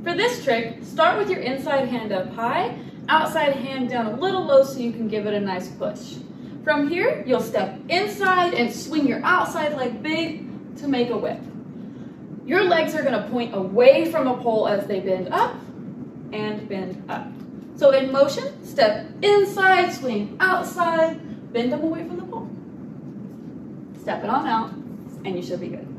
For this trick, start with your inside hand up high, outside hand down a little low so you can give it a nice push. From here, you'll step inside and swing your outside leg big to make a whip. Your legs are going to point away from a pole as they bend up and bend up. So in motion, step inside, swing outside, bend them away from the pole. Step it on out, and you should be good.